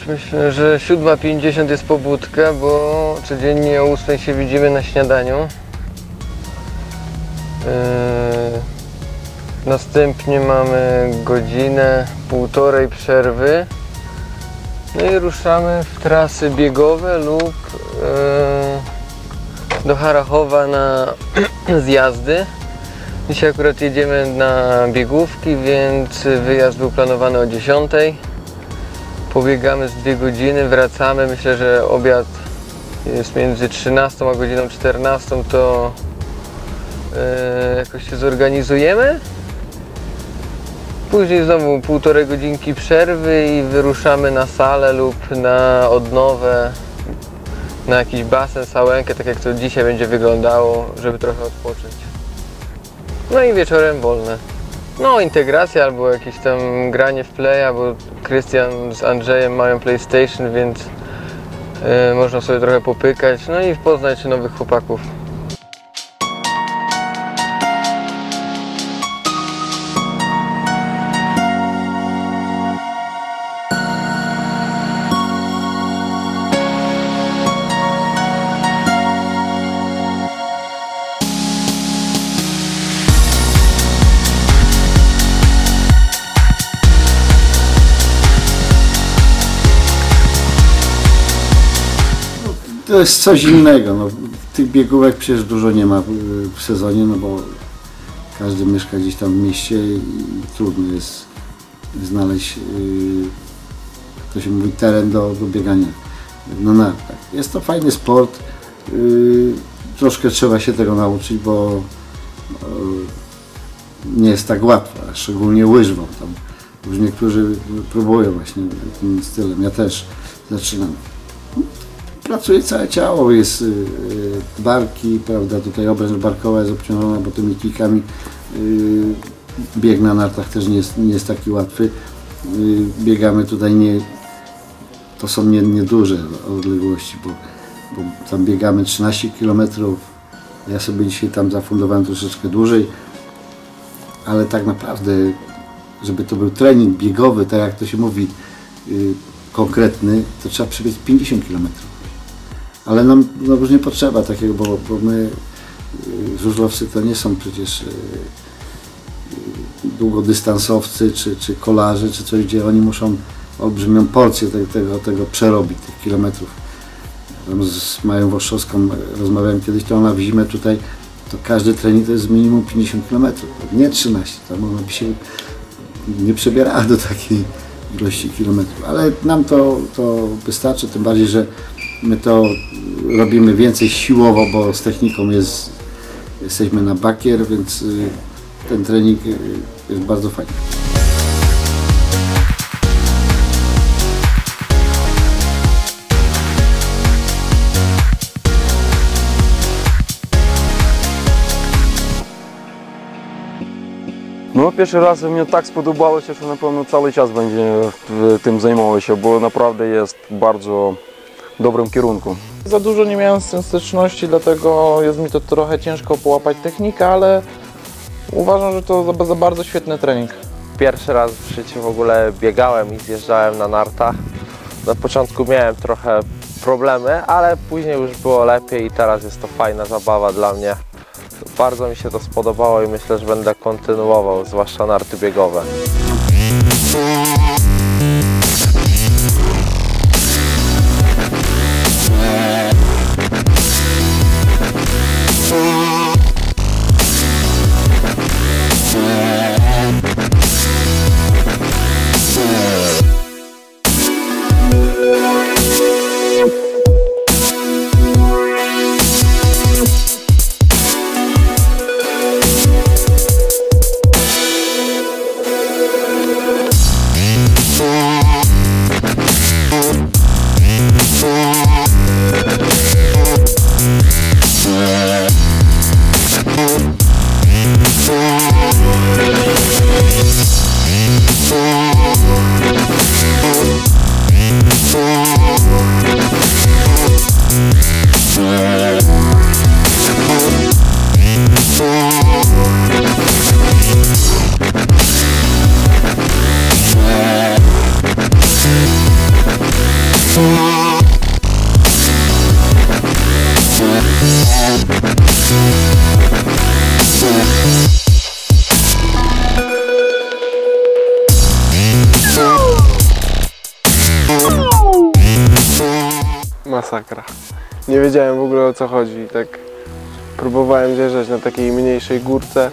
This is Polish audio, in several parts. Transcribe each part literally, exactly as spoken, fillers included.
myślę, że siódma pięćdziesiąt jest pobudka, bo codziennie o ósmej się widzimy na śniadaniu. Yy, następnie mamy godzinę, półtorej przerwy. No i ruszamy w trasy biegowe lub yy, do Harachowa na zjazdy. Dzisiaj akurat jedziemy na biegówki, więc wyjazd był planowany o dziesiątej. Pobiegamy z dwie godziny, wracamy. Myślę, że obiad jest między trzynastą a godziną czternastą, to yy, jakoś się zorganizujemy. Później znowu półtorej godzinki przerwy i wyruszamy na salę lub na odnowę, na jakiś basen, sałenkę, tak jak to dzisiaj będzie wyglądało, żeby trochę odpocząć. No i wieczorem wolne. No, integracja albo jakieś tam granie w playa, bo Krystian z Andrzejem mają PlayStation, więc yy, można sobie trochę popykać, no i poznać nowych chłopaków. To jest coś innego. No, tych biegówek przecież dużo nie ma w sezonie, no bo każdy mieszka gdzieś tam w mieście i trudno jest znaleźć, yy, to się mówi, teren do, do biegania. No, no, tak. Jest to fajny sport. Yy, troszkę trzeba się tego nauczyć, bo yy, nie jest tak łatwo, a szczególnie łyżwą. Tam już niektórzy próbują właśnie tym stylem. Ja też zaczynam. Pracuje całe ciało, jest yy, barki, prawda, tutaj obręcz barkowa jest obciążona, bo tymi kikami yy, bieg na nartach też nie jest, nie jest taki łatwy. Yy, biegamy tutaj, nie, to są nie, nieduże odległości, bo, bo tam biegamy trzynaście kilometrów. Ja sobie dzisiaj tam zafundowałem troszeczkę dłużej, ale tak naprawdę, żeby to był trening biegowy, tak jak to się mówi, yy, konkretny, to trzeba przebiec pięćdziesiąt kilometrów. Ale nam no, już nie potrzeba takiego, bo, bo my, żużlowcy, to nie są przecież długodystansowcy, czy, czy kolarze, czy coś, gdzie oni muszą olbrzymią porcję tego, tego, tego przerobić, tych kilometrów. Tam z Mają Włoszczowską rozmawiałem kiedyś, to ona w zimę tutaj, to każdy trening to jest minimum pięćdziesiąt kilometrów, nie trzynaście, tam ona by się nie przebierała do takiej ilości kilometrów, ale nam to, to wystarczy, tym bardziej, że my to robimy więcej siłowo, bo z techniką jest, jesteśmy na bakier, więc ten trening jest bardzo fajny. No, pierwszy raz mnie tak spodobało się, że na pewno cały czas będzie tym zajmował się, bo naprawdę jest bardzo w dobrym kierunku. Za dużo nie miałem z tym styczności, dlatego jest mi to trochę ciężko połapać technikę, ale uważam, że to za, za bardzo świetny trening. Pierwszy raz w życiu w ogóle biegałem i zjeżdżałem na nartach. Na początku miałem trochę problemy, ale później już było lepiej i teraz jest to fajna zabawa dla mnie. Bardzo mi się to spodobało i myślę, że będę kontynuował, zwłaszcza narty biegowe. masakra. Nie wiedziałem w ogóle o co chodzi. Tak próbowałem zjeżdżać na takiej mniejszej górce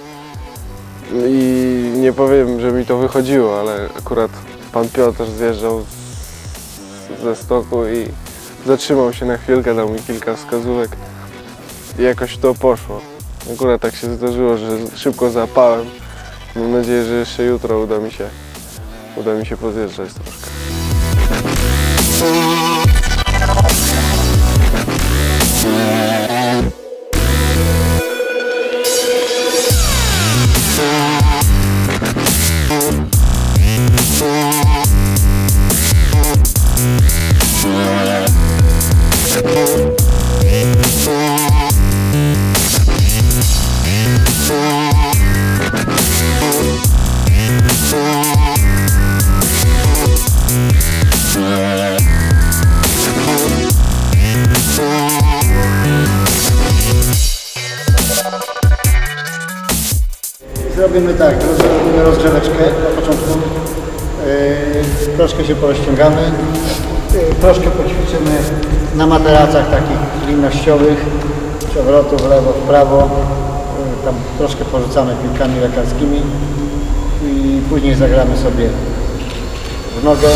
i nie powiem, że mi to wychodziło, ale akurat pan Piotr zjeżdżał z, ze stoku i zatrzymał się na chwilkę, dał mi kilka wskazówek i jakoś to poszło. Akurat tak się zdarzyło, że szybko załapałem. Mam nadzieję, że jeszcze jutro uda mi się, uda mi się pozjeżdżać troszkę. Zrobimy tak, robimy rozgrzeweczkę na początku, yy, troszkę się porozciągamy, yy, troszkę poćwiczymy na materacach takich linnościowych, przewrotu w lewo, w prawo, yy, tam troszkę porzucamy piłkami lekarskimi i później zagramy sobie w nogę.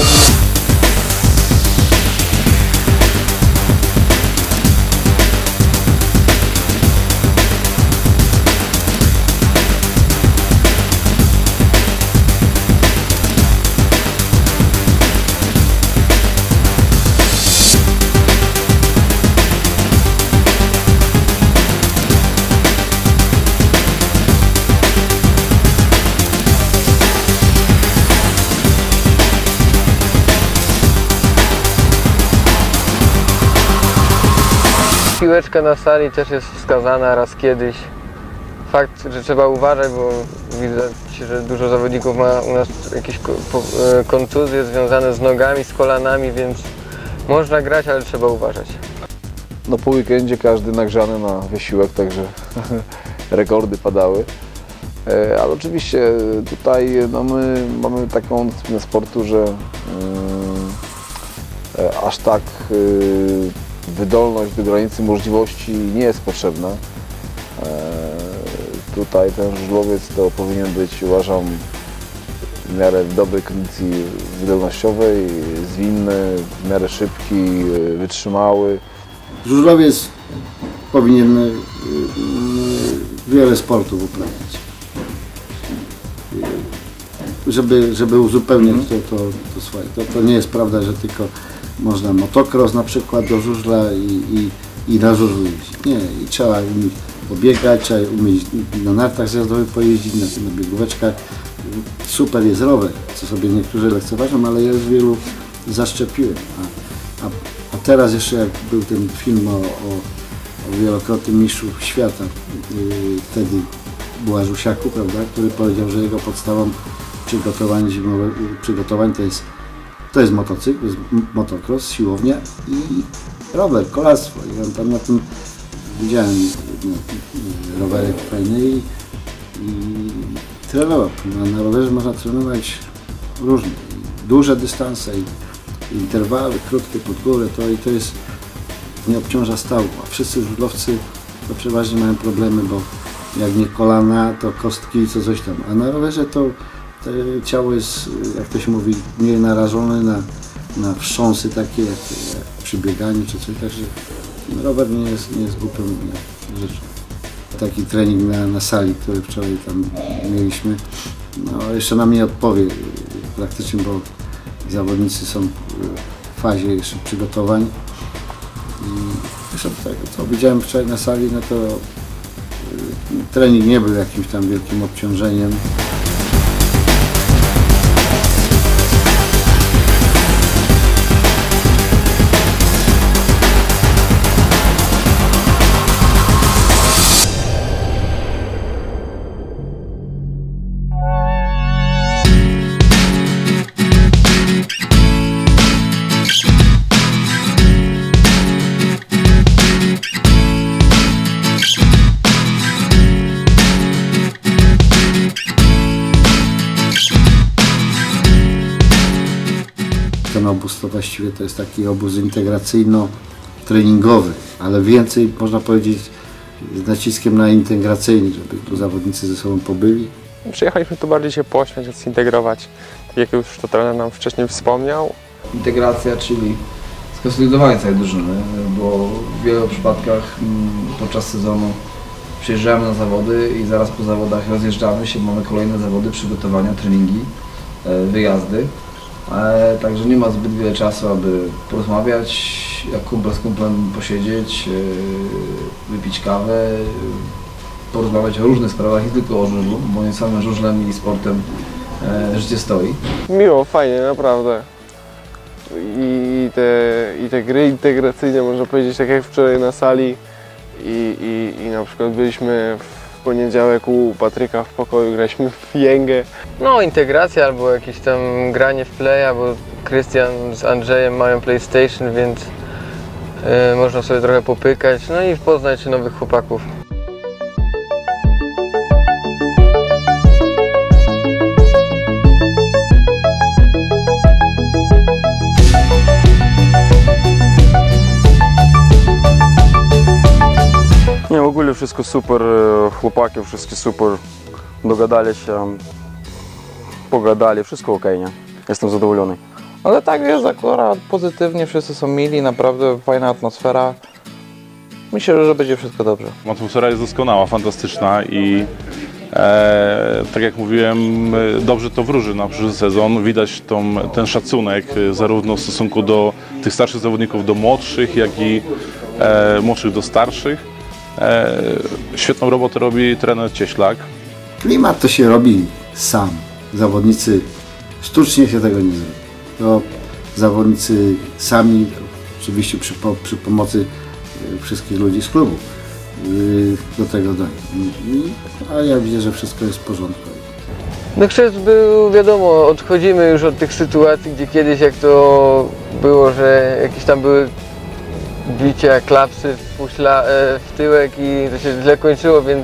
Piłeczka na sali też jest wskazana raz kiedyś. Fakt, że trzeba uważać, bo widać, że dużo zawodników ma u nas jakieś kontuzje związane z nogami, z kolanami, więc można grać, ale trzeba uważać. No po weekendzie każdy nagrzany na wysiłek, także rekordy padały. Ale oczywiście tutaj no my mamy taką dyscyplinę sportu, że yy, aż tak yy, wydolność do granicy możliwości nie jest potrzebna. E, tutaj ten żużlowiec to powinien być, uważam, w miarę dobrej kondycji wydolnościowej, zwinny, w miarę szybki, wytrzymały. Żużlowiec powinien y, y, wiele sportów uprawiać. Y, żeby, żeby uzupełnić to, to, to swoje. To, to nie jest prawda, że tylko można motocross na przykład do żużla i, i, i na żużlu jeździć. Nie, i trzeba umieć pobiegać, trzeba umieć na nartach zjazdowych pojeździć, na, na biegóweczkach. Super jest rower, co sobie niektórzy lekceważą, ale ja już wielu zaszczepiłem. A, a, a teraz jeszcze jak był ten film o, o, o wielokrotnym mistrzu świata, yy, wtedy Błażusiaku, prawda, który powiedział, że jego podstawą przygotowań zimowych, przygotowań to jest To jest motocykl, to jest motocross, siłownia i rower, kolarstwo. I on tam na tym widziałem no, rowerek fajny i, i trenował. Na, na rowerze można trenować różne, duże dystanse i interwały, krótkie pod górę, to i to jest, nie obciąża stału. A wszyscy żużlowcy to przeważnie mają problemy, bo jak nie kolana, to kostki, co coś tam. A na rowerze to To ciało jest, jak to się mówi, mniej narażone na, na wstrząsy takie jak, jak przy bieganiu czy coś, także rower nie jest, nie jest głupią rzeczą. Taki trening na, na sali, który wczoraj tam mieliśmy, no jeszcze nam nie odpowie praktycznie, bo zawodnicy są w fazie jeszcze przygotowań. I zresztą tak, co widziałem wczoraj na sali, no to trening nie był jakimś tam wielkim obciążeniem. Ten obóz to właściwie to jest taki obóz integracyjno treningowy, ale więcej można powiedzieć z naciskiem na integracyjny, żeby tu zawodnicy ze sobą pobyli. Przyjechaliśmy tu bardziej się pośmiać, zintegrować, tak jak już to trener nam wcześniej wspomniał. Integracja, czyli skonsolidowanie całej drużyny, bo w wielu przypadkach podczas sezonu przyjeżdżamy na zawody i zaraz po zawodach rozjeżdżamy się, mamy kolejne zawody, przygotowania, treningi, wyjazdy. Także nie ma zbyt wiele czasu, aby porozmawiać, jak kumpel z kumplem posiedzieć, wypić kawę, porozmawiać o różnych sprawach, nie tylko o żużlu, bo nie samym żużlem i sportem życie stoi. Miło, fajnie, naprawdę. I te, i te gry integracyjne, można powiedzieć, tak jak wczoraj na sali i, i, i na przykład byliśmy w poniedziałek u Patryka w pokoju, graliśmy w jęgę. No, integracja albo jakieś tam granie w playa, bo Krystian z Andrzejem mają PlayStation, więc yy, można sobie trochę popykać, no i poznać nowych chłopaków. Nie, w ogóle wszystko super, chłopaki wszystkie super, dogadali się, pogadali, wszystko ok, nie? Jestem zadowolony. Ale tak jest akurat pozytywnie, wszyscy są mili, naprawdę fajna atmosfera. Myślę, że będzie wszystko dobrze. Atmosfera jest doskonała, fantastyczna i e, tak jak mówiłem, dobrze to wróży na przyszły sezon. Widać tą, ten szacunek zarówno w stosunku do tych starszych zawodników, do młodszych, jak i e, młodszych do starszych. E, świetną robotę robi trener Cieślak. Klimat to się robi sam. Zawodnicy sztucznie się tego nie zrobi. To zawodnicy sami, oczywiście przy, przy pomocy wszystkich ludzi z klubu, do tego dojdą. A ja widzę, że wszystko jest w porządku. No chrzest był, wiadomo, odchodzimy już od tych sytuacji, gdzie kiedyś jak to było, że jakieś tam były bicia, klapsy w, puśla, w tyłek i to się źle kończyło, więc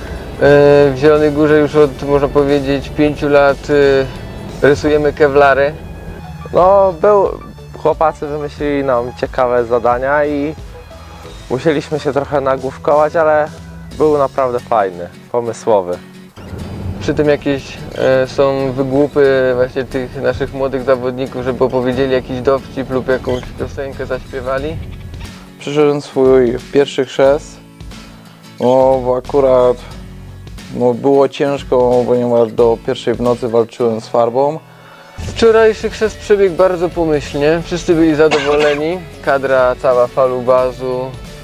w Zielonej Górze już od, można powiedzieć, pięciu lat rysujemy kewlary. No, był, chłopacy wymyślili nam ciekawe zadania i musieliśmy się trochę nagłówkować, ale był naprawdę fajny, pomysłowy. Przy tym jakieś e, są wygłupy właśnie tych naszych młodych zawodników, żeby opowiedzieli jakiś dowcip lub jakąś piosenkę zaśpiewali. Przyszedłem swój pierwszy chrzest, no bo akurat no, było ciężko, ponieważ do pierwszej w nocy walczyłem z farbą. Wczorajszy chrzest przebiegł bardzo pomyślnie, wszyscy byli zadowoleni. Kadra cała falubazu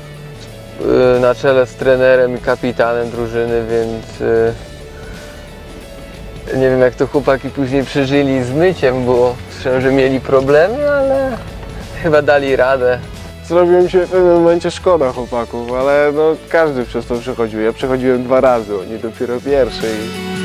yy, na czele z trenerem i kapitanem drużyny, więc yy, nie wiem jak to chłopaki później przeżyli z myciem, bo słyszałem, że mieli problemy, ale chyba dali radę. Zrobiło mi się w pewnym momencie szkoda chłopaków, ale no każdy przez to przechodził. Ja przechodziłem dwa razy, oni dopiero pierwszy.